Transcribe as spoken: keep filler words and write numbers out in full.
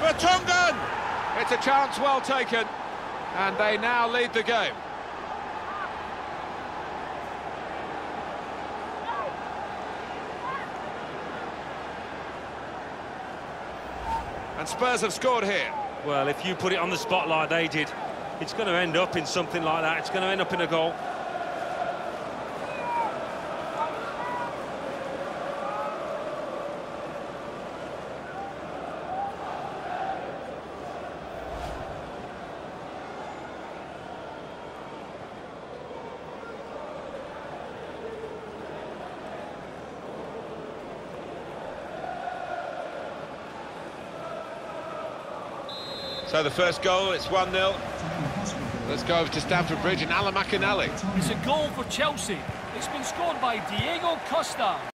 Vertonghen! It's a chance well taken, and they now lead the game. And Spurs have scored here. Well, if you put it on the spot like they did, it's going to end up in something like that. It's going to end up in a goal. So the first goal, it's one nil. Let's go over to Stamford Bridge and Alan McInally. It's a goal for Chelsea. It's been scored by Diego Costa.